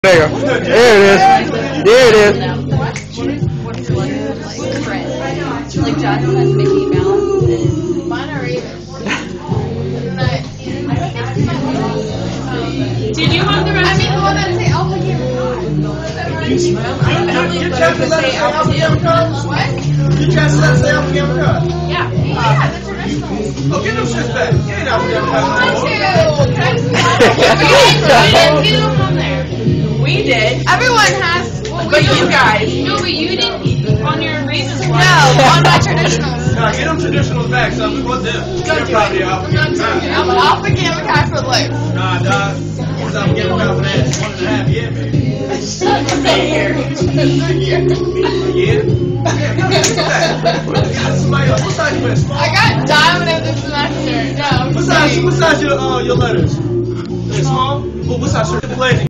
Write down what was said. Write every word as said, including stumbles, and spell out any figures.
There you go. There it is. There it is. Like Johnson has Mickey Mouse and mine are even. Did you want the rest? I mean, the one that say Alpha Gamma Cod. You trying to let us say Alpha Gamma Cod? What? You trying to let us say Alpha Gamma Cod? Yeah. Yeah, the traditional. Oh, get them shits back. You ain't Alpha Gamma Cod. I want to. Can I just We didn't get them on there. We did. Everyone has. Well, But you guys. No, but you didn't on your reasons why. No, on my traditionals. Nah, get them traditionals back, son. We want them. Go They're do probably it. Alpha I'm not Gamma doing it. Cod. I'm Alpha Gamma Cod for life. Nah, dog. It's Alpha Gamma Cod for that. One and a half year, maybe. A year. A year? Yeah, get them shits back. Got somebody else. What size you in? Small? I got diamond this semester. No. What size, what size your, uh, your letters? They small? What, what size your blazing?